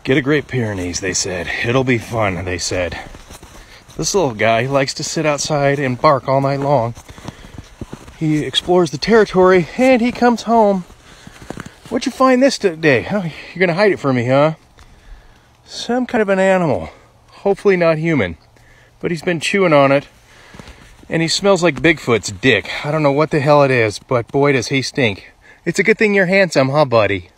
Get a Great Pyrenees, they said. It'll be fun, they said. This little guy likes to sit outside and bark all night long. He explores the territory and he comes home. What'd you find this today? Oh, you're gonna hide it from me, huh? Some kind of an animal. Hopefully not human. But he's been chewing on it. And he smells like Bigfoot's dick. I don't know what the hell it is, but boy does he stink. It's a good thing you're handsome, huh, buddy?